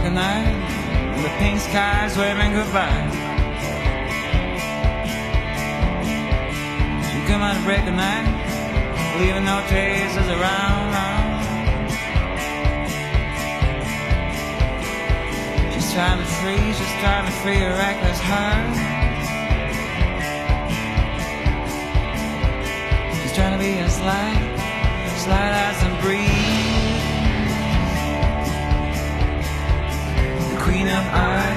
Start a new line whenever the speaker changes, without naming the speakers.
of night, and the pink skies waving goodbye. She come out to break the night, leaving no traces around. She's trying to free a reckless heart. She's trying to be as light as the breeze, the queen of art.